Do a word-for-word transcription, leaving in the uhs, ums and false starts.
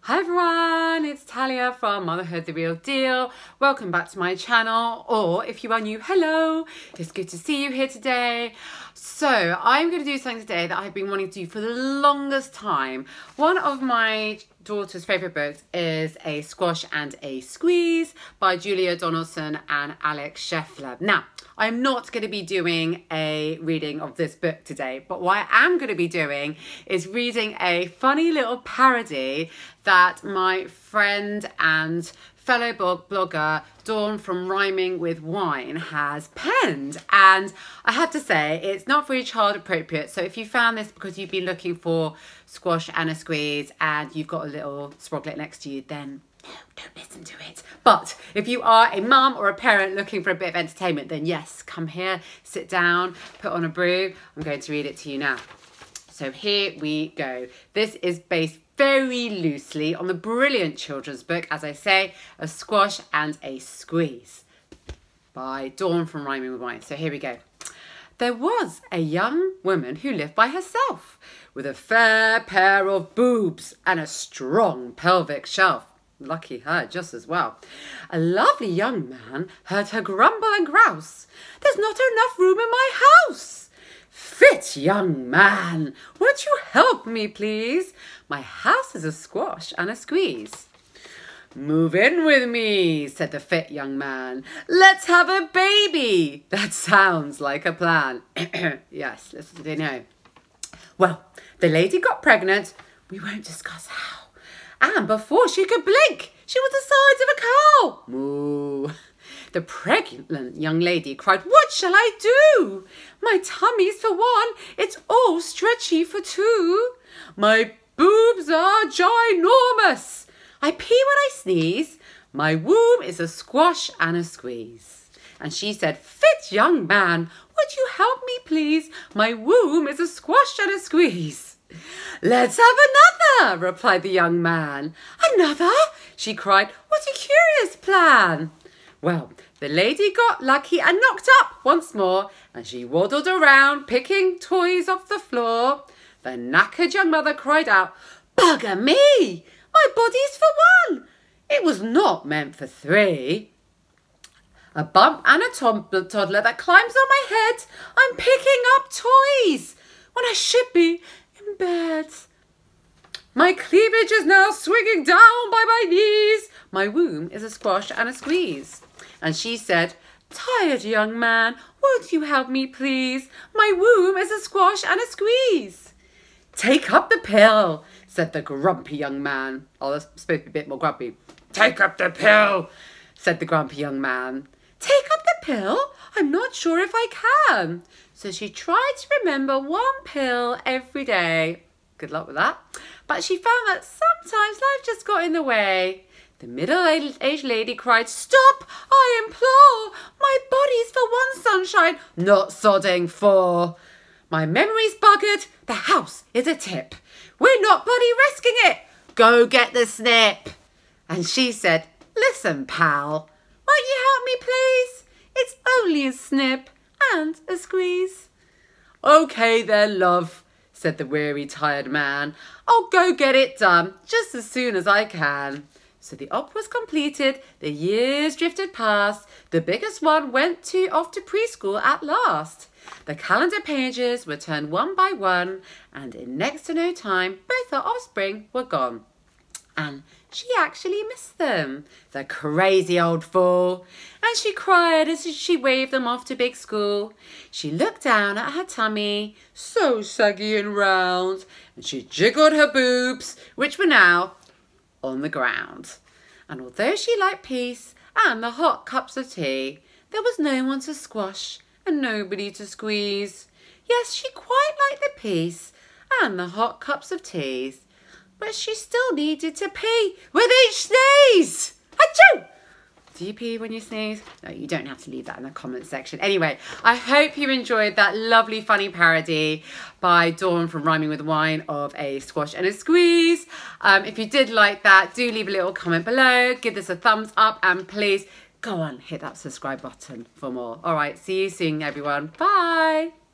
Hi everyone, it's Talya from Motherhood, The Real Deal. Welcome back to my channel, or if you are new, hello. It's good to see you here today. So I'm going to do something today that I've been wanting to do for the longest time. One of my daughter's favourite books is A Squash and a Squeeze by Julia Donaldson and Alex Schleffer. Now, I'm not going to be doing a reading of this book today, but what I am going to be doing is reading a funny little parody that my friend and fellow blog blogger Dawn from Rhyming with Wine has penned. And I have to say, it's not very child appropriate. So if you found this because you've been looking for squash and a squeeze and you've got a little sproglet next to you, then no, don't listen to it. But if you are a mum or a parent looking for a bit of entertainment, then yes, come here, sit down, put on a brew. I'm going to read it to you now. So here we go. This is based very loosely on the brilliant children's book, as I say, A Squash and a Squeeze by Dawn from Rhyming with Wine. So here we go. There was a young woman who lived by herself with a fair pair of boobs and a strong pelvic shelf. Lucky her, just as well. A lovely young man heard her grumble and grouse. There's not enough room in my house. Fit young man, won't you help me, please? My house is a squash and a squeeze. Move in with me, said the fit young man. Let's have a baby. That sounds like a plan. Yes, listen, they know. Well, the lady got pregnant. We won't discuss how. And before she could blink, she was the size of a cow. Moo. The pregnant young lady cried, what shall I do? My tummy's for one, it's all stretchy for two. My boobs are ginormous. I pee when I sneeze. My womb is a squash and a squeeze. And she said, fit young man, would you help me please? My womb is a squash and a squeeze. Let's have another, replied the young man. Another? She cried, what a curious plan. Well, the lady got lucky and knocked up once more, and she waddled around picking toys off the floor. The knackered young mother cried out, bugger me, my body's for one. It was not meant for three. A bump and a toddler that climbs on my head. I'm picking up toys when I should be in bed. My cleavage is now swinging down by my knees. My womb is a squash and a squeeze. And she said, tired young man, won't you help me please? My womb is a squash and a squeeze. Take up the pill, said the grumpy young man. Oh, that's supposed to be a bit more grumpy. Take up the pill, said the grumpy young man. Take up the pill? I'm not sure if I can. So she tried to remember one pill every day. Good luck with that. But she found that sometimes life just got in the way. The middle-aged lady cried, stop, I implore. My body's for one sunshine, not sodding four. My memory's buggered, the house is a tip. We're not bloody risking it. Go get the snip. And she said, listen, pal, won't you help me, please? It's only a snip and a squeeze. Okay then, love, said the weary, tired man. I'll go get it done just as soon as I can. So the op was completed, the years drifted past, the biggest one went to off to preschool at last. The calendar pages were turned one by one, and in next to no time, both her offspring were gone. And she actually missed them, the crazy old fool. And she cried as she waved them off to big school. She looked down at her tummy, so saggy and round, and she jiggled her boobs, which were now on the ground. And although she liked peace and the hot cups of tea, there was no one to squash and nobody to squeeze. Yes, she quite liked the peace and the hot cups of teas, but she still needed to pee with each sneeze. Achoo! Do you pee when you sneeze? No, you don't have to leave that in the comment section. Anyway, I hope you enjoyed that lovely funny parody by Dawn from Rhyming with Wine of A Squash and a Squeeze. Um, if you did like that, do leave a little comment below. Give this a thumbs up and please go on, hit that subscribe button for more. All right, see you soon, everyone. Bye.